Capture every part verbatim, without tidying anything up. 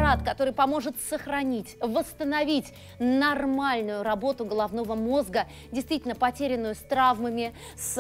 препарат, который поможет сохранить, восстановить нормальную работу головного мозга, действительно потерянную с травмами, с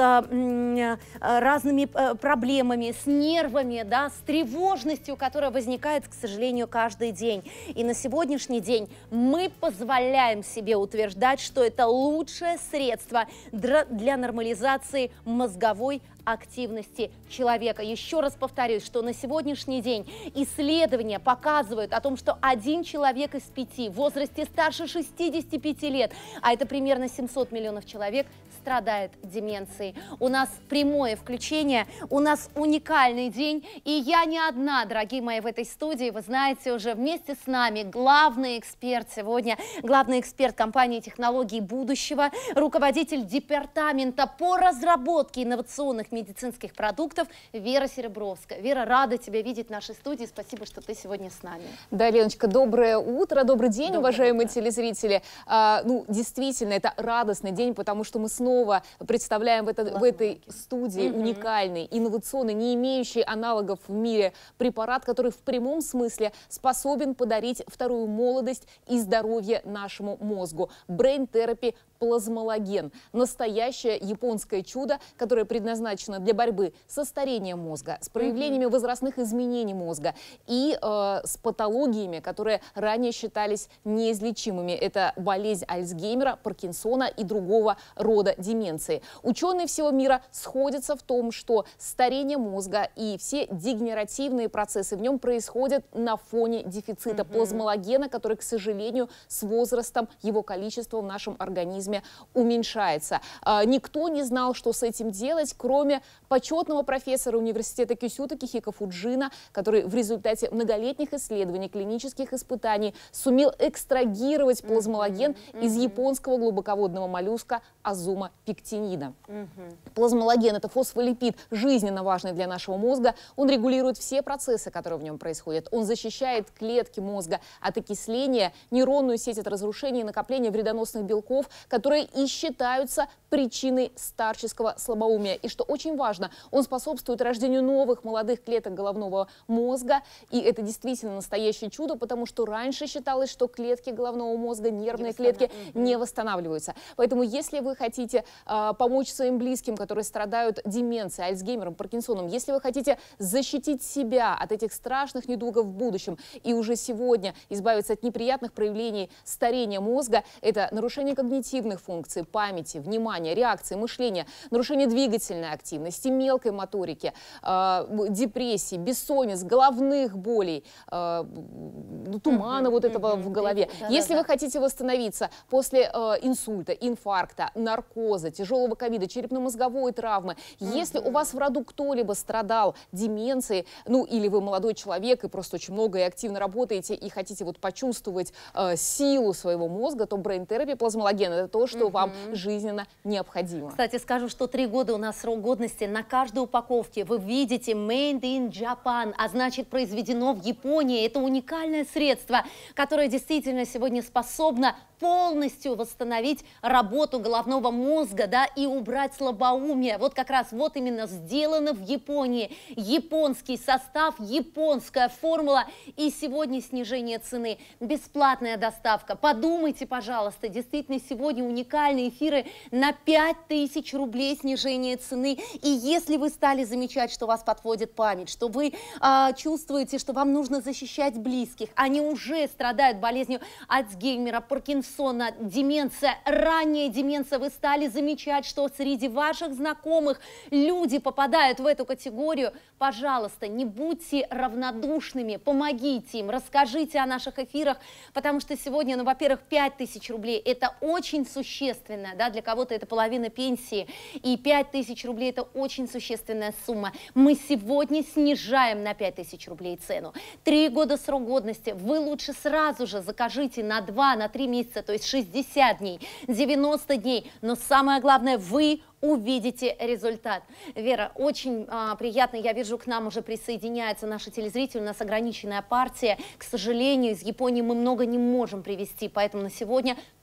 м, разными проблемами, с нервами, да, с тревожностью, которая возникает, к сожалению, каждый день. И на сегодняшний день мы позволяем себе утверждать, что это лучшее средство для нормализации мозговой активности человека. Еще раз повторюсь, что на сегодняшний день исследования показывают о том, что один человек из пяти в возрасте старше шестидесяти пяти лет, а это примерно семьсот миллионов человек, страдает деменцией. У нас прямое включение, у нас уникальный день, и я не одна, дорогие мои, в этой студии. Вы знаете, уже вместе с нами главный эксперт сегодня, главный эксперт компании «Технологии будущего», руководитель департамента по разработке инновационных медицинских продуктов Вера Серебровская. Вера, рада тебя видеть в нашей студии. Спасибо, что ты сегодня с нами. Да, Леночка, доброе утро, добрый день, доброе уважаемые утро. телезрители. А, ну, действительно, это радостный день, потому что мы снова представляем в, это, в этой студии угу. уникальный, инновационный, не имеющий аналогов в мире препарат, который в прямом смысле способен подарить вторую молодость и здоровье нашему мозгу. Brain Therapy плазмологен. Настоящее японское чудо, которое предназначено для борьбы со старением мозга, с проявлениями mm-hmm. возрастных изменений мозга и э, с патологиями, которые ранее считались неизлечимыми. Это болезнь Альцгеймера, Паркинсона и другого рода деменции. Ученые всего мира сходятся в том, что старение мозга и все дегенеративные процессы в нем происходят на фоне дефицита mm-hmm. плазмологена, который, к сожалению, с возрастом его количество в нашем организме уменьшается. А, никто не знал, что с этим делать, кроме почетного профессора университета Кюсюта Кихико Фуджина, который в результате многолетних исследований, клинических испытаний сумел экстрагировать плазмологен mm-hmm. из японского глубоководного моллюска Азума пектинида. Mm-hmm. Плазмологен – это фосфолипид, жизненно важный для нашего мозга. Он регулирует все процессы, которые в нем происходят. Он защищает клетки мозга от окисления, нейронную сеть от разрушения и накопления вредоносных белков, которые и считаются причиной старческого слабоумия. И что очень важно, он способствует рождению новых молодых клеток головного мозга. И это действительно настоящее чудо, потому что раньше считалось, что клетки головного мозга, нервные клетки не восстанавливаются. Поэтому если вы хотите э, помочь своим близким, которые страдают деменцией, Альцгеймером, Паркинсоном, если вы хотите защитить себя от этих страшных недугов в будущем и уже сегодня избавиться от неприятных проявлений старения мозга, это нарушение когнитивных функций, памяти, внимания, реакции, мышления, нарушение двигательной активности, мелкой моторики, э, депрессии, бессонниц, головных болей, э, тумана mm-hmm, вот этого mm-hmm, в голове. Да, Если да, вы да. хотите восстановиться после э, инсульта, инфаркта, наркоза, тяжелого ковида, черепно-мозговой травмы, mm-hmm. если у вас в роду кто-либо страдал деменцией, ну или вы молодой человек и просто очень много и активно работаете и хотите вот почувствовать э, силу своего мозга, то Brain Therapy плазмологен – это то, что mm-hmm. вам жизненно необходимо. Кстати, скажу, что три года у нас срок годности. На каждой упаковке вы видите Made in Japan, а значит произведено в Японии. Это уникальное средство, которое действительно сегодня способно полностью восстановить работу головного мозга, да, и убрать слабоумие. Вот как раз вот именно сделано в Японии. Японский состав, японская формула и сегодня снижение цены. Бесплатная доставка. Подумайте, пожалуйста, действительно сегодня уникальные эфиры на пять тысяч рублей снижение цены. И если вы стали замечать, что вас подводит память, что вы а, чувствуете, что вам нужно защищать близких, они уже страдают болезнью Альцгеймера, Паркинсона, деменция, ранняя деменция, вы стали замечать, что среди ваших знакомых люди попадают в эту категорию, пожалуйста, не будьте равнодушными, помогите им, расскажите о наших эфирах, потому что сегодня, ну, во-первых, пять тысяч рублей – это очень существенно, да, для кого-то это половина пенсии, и пять тысяч рублей – это очень существенная сумма. Мы сегодня снижаем на пять тысяч рублей цену. Три года срок годности, вы лучше сразу же закажите на два, на три месяца, то есть шестьдесят дней, девяносто дней, но самое главное, вы увидите результат. Вера, очень а, приятно, я вижу, к нам уже присоединяются наши телезрители, у нас ограниченная партия. К сожалению, из Японии мы много не можем привезти, поэтому на сегодня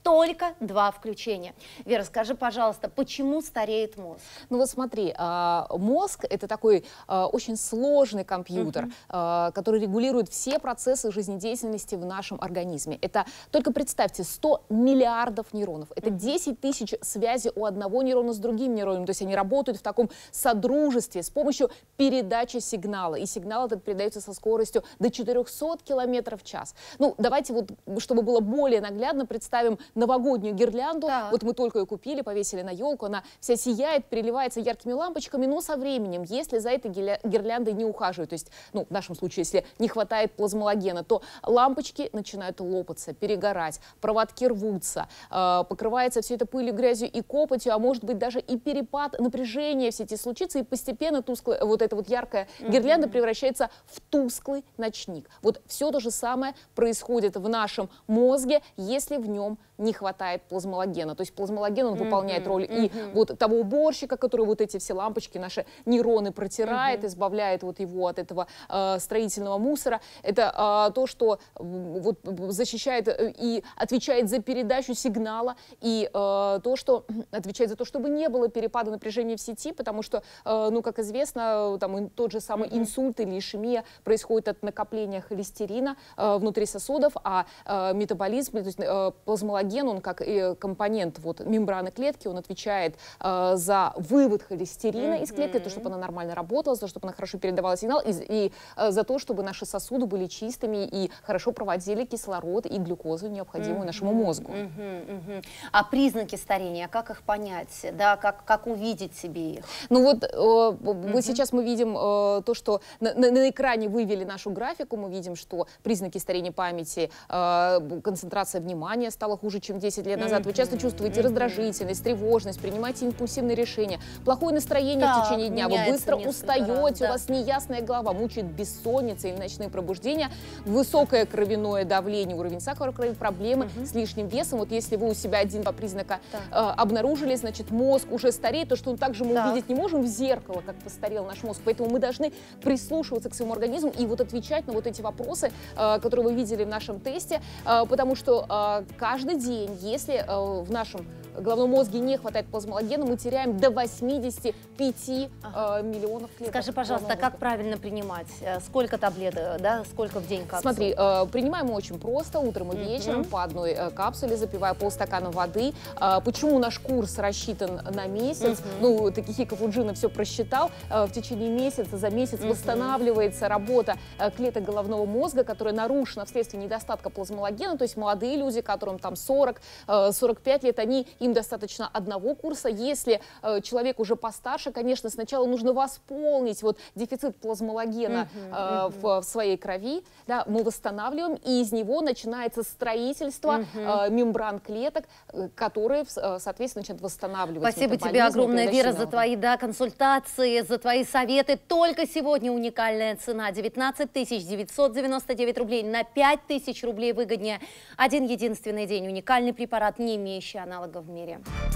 только два включения. Вера, скажи, пожалуйста, почему стареет мозг? Ну вот смотри, мозг — это такой очень сложный компьютер, uh-huh. который регулирует все процессы жизнедеятельности в нашем организме. Это, только представьте, сто миллиардов нейронов. Это десять тысяч связей у одного нейрона с другим нейроном. То есть они работают в таком содружестве с помощью передачи сигнала. И сигнал этот передается со скоростью до четырёхсот километров в час. Ну, давайте вот, чтобы было более наглядно, представим новогоднюю гирлянду. Так. Вот мы только ее купили, повесили на елку, она вся сияет, переливается яркими лампочками, но со временем, если за этой гирляндой не ухаживать, то есть, ну, в нашем случае, если не хватает плазмологена, то лампочки начинают лопаться, перегорать, проводки рвутся, э, покрывается все это пылью, грязью и копотью, а может быть даже и перепад напряжения все эти случится, и постепенно тусклая, вот эта вот яркая гирлянда mm-hmm. превращается в тусклый ночник. Вот все то же самое происходит в нашем мозге, если в нем не хватает плазмологена. То есть плазмологен, он mm-hmm. выполняет роль mm-hmm. и вот того уборщика, который вот эти все лампочки, наши нейроны протирает, mm-hmm. избавляет вот его от этого э, строительного мусора. Это э, то, что э, вот, защищает э, и отвечает за передачу сигнала, и э, то, что отвечает за то, чтобы не было перепада напряжения в сети, потому что, э, ну, как известно, там тот же самый mm-hmm. инсульт или ишемия происходит от накопления холестерина э, внутри сосудов, а э, метаболизм, то есть э, плазмологен, он как и компонент вот, мембраны клетки, он отвечает э, за вывод холестерина mm-hmm. из клетки, то, чтобы она нормально работала, за то, чтобы она хорошо передавала сигнал, и, и э, за то, чтобы наши сосуды были чистыми и хорошо проводили кислород и глюкозу, необходимую mm-hmm. нашему мозгу. Mm-hmm. Mm-hmm. А признаки старения, как их понять, да, как, как увидеть себе их? Ну вот э, mm-hmm. вот сейчас мы видим э, то, что на, на, на экране вывели нашу графику, мы видим, что признаки старения памяти, э, концентрация внимания стала хуже, чем десять лет назад. Вы часто чувствуете раздражительность, тревожность, принимаете импульсивные решения, плохое настроение да, в течение дня, вы быстро устаете, раз, да. у вас неясная голова, мучает бессонница или ночные пробуждения, высокое кровяное давление, уровень сахара в крови, проблемы угу. с лишним весом. Вот если вы у себя один-два признака э, обнаружили, значит, мозг уже стареет, то, что также мы да. увидеть не можем в зеркало, как постарел наш мозг. Поэтому мы должны прислушиваться к своему организму и вот отвечать на вот эти вопросы, э, которые вы видели в нашем тесте, э, потому что э, каждый день, если э, в нашем головном мозге не хватает плазмологена, мы теряем до восьмидесяти пяти ага. э, миллионов клеток. Скажи, пожалуйста, как правильно принимать? Сколько таблеток, да, сколько в день капсул? Смотри, э, принимаем мы очень просто, утром и вечером, mm-hmm. по одной э, капсуле, запивая полстакана воды. Э, почему наш курс рассчитан на месяц? Mm-hmm. Ну, Такихико Фуджина все просчитал. Э, в течение месяца, за месяц mm-hmm. восстанавливается работа э, клеток головного мозга, которая нарушена вследствие недостатка плазмологена. То есть молодые люди, которым там сорок-сорок пять лет, они, им достаточно одного курса. Если э, человек уже постарше, конечно, сначала нужно восполнить вот, дефицит плазмологена uh-huh, э, uh-huh. в, в своей крови. Да, мы восстанавливаем, и из него начинается строительство uh-huh. э, мембран клеток, э, которые, э, соответственно, начинают восстанавливать. Спасибо тебе огромное, Вера, за твои да, консультации, за твои советы. Только сегодня уникальная цена девятнадцать тысяч девятьсот девяносто девять рублей, на пять тысяч рублей выгоднее. Один единственный день. Уникальный препарат, не имеющий аналогов в мире.